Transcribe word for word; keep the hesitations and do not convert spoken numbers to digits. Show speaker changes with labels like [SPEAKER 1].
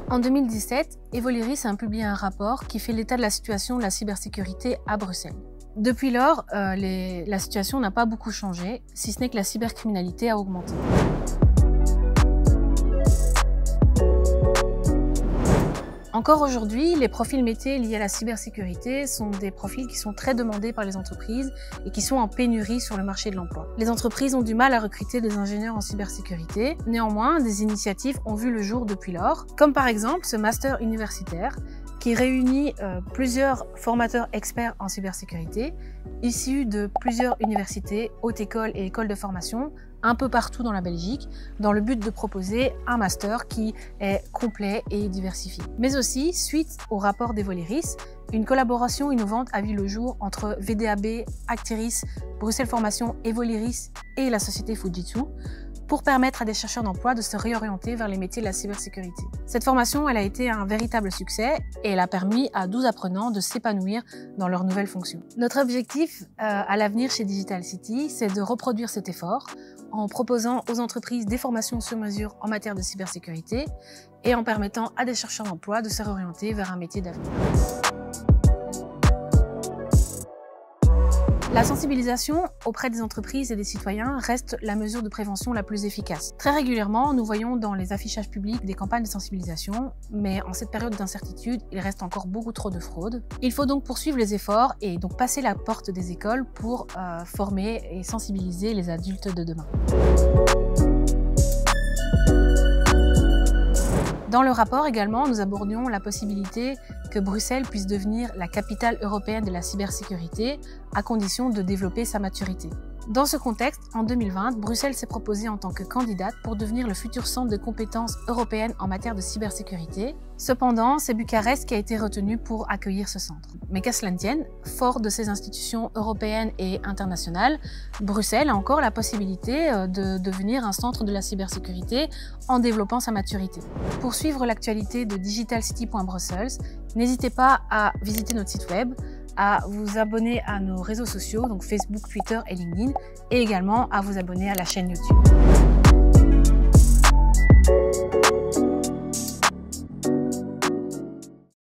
[SPEAKER 1] En deux mille dix-sept, Evoleris a publié un rapport qui fait l'état de la situation de la cybersécurité à Bruxelles. Depuis lors, euh, les, la situation n'a pas beaucoup changé, si ce n'est que la cybercriminalité a augmenté. Encore aujourd'hui, les profils métiers liés à la cybersécurité sont des profils qui sont très demandés par les entreprises et qui sont en pénurie sur le marché de l'emploi. Les entreprises ont du mal à recruter des ingénieurs en cybersécurité. Néanmoins, des initiatives ont vu le jour depuis lors, comme par exemple ce master universitaire qui réunit euh, plusieurs formateurs experts en cybersécurité, issus de plusieurs universités, hautes écoles et écoles de formation, un peu partout dans la Belgique, dans le but de proposer un master qui est complet et diversifié. Mais aussi, suite au rapport d'Evoleris, une collaboration innovante a vu le jour entre V D A B, Acteris, Bruxelles Formation, Evoleris et la société Fujitsu, pour permettre à des chercheurs d'emploi de se réorienter vers les métiers de la cybersécurité. Cette formation, elle a été un véritable succès et elle a permis à douze apprenants de s'épanouir dans leurs nouvelles fonctions. Notre objectif euh, à l'avenir chez Digital City, c'est de reproduire cet effort en proposant aux entreprises des formations sur mesure en matière de cybersécurité et en permettant à des chercheurs d'emploi de se réorienter vers un métier d'avenir. La sensibilisation auprès des entreprises et des citoyens reste la mesure de prévention la plus efficace. Très régulièrement, nous voyons dans les affichages publics des campagnes de sensibilisation, mais en cette période d'incertitude, il reste encore beaucoup trop de fraude. Il faut donc poursuivre les efforts et donc passer la porte des écoles pour euh, former et sensibiliser les adultes de demain. Dans le rapport également, nous abordions la possibilité que Bruxelles puisse devenir la capitale européenne de la cybersécurité à condition de développer sa maturité. Dans ce contexte, en deux mille vingt, Bruxelles s'est proposée en tant que candidate pour devenir le futur centre de compétences européennes en matière de cybersécurité. Cependant, c'est Bucarest qui a été retenu pour accueillir ce centre. Mais qu'à cela ne tienne, fort de ces institutions européennes et internationales, Bruxelles a encore la possibilité de devenir un centre de la cybersécurité en développant sa maturité. Pour suivre l'actualité de digital city point brussels, n'hésitez pas à visiter notre site web, à vous abonner à nos réseaux sociaux, donc Facebook, Twitter et LinkedIn, et également à vous abonner à la chaîne YouTube.